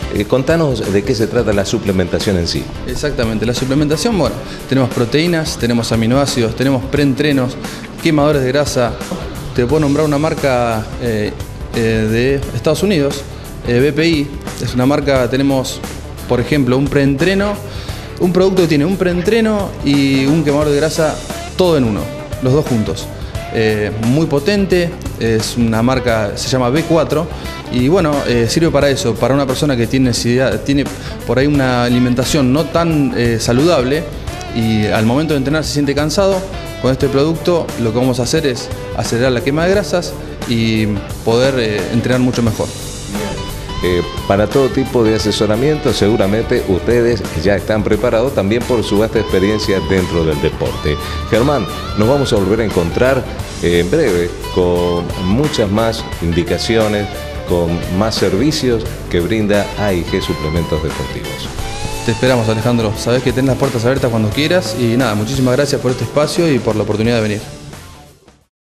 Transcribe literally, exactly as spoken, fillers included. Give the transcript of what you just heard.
Eh, contanos de qué se trata la suplementación en sí. Exactamente, la suplementación, bueno, tenemos proteínas, tenemos aminoácidos, tenemos preentrenos, quemadores de grasa. Te puedo nombrar una marca eh, eh, de Estados Unidos, eh, B P I, es una marca, tenemos, por ejemplo, un preentreno, un producto que tiene un preentreno y un quemador de grasa, todo en uno, los dos juntos. Eh, muy potente, es una marca, se llama B cuatro y bueno, eh, sirve para eso, para una persona que tiene necesidad, tiene por ahí una alimentación no tan eh, saludable y al momento de entrenar se siente cansado. Con este producto lo que vamos a hacer es acelerar la quema de grasas y poder eh, entrenar mucho mejor. Eh, para todo tipo de asesoramiento, seguramente ustedes ya están preparados también por su vasta experiencia dentro del deporte. Germán, nos vamos a volver a encontrar eh, en breve con muchas más indicaciones, con más servicios que brinda A I G Suplementos Deportivos. Te esperamos, Alejandro. Sabés que tenés las puertas abiertas cuando quieras y nada, muchísimas gracias por este espacio y por la oportunidad de venir.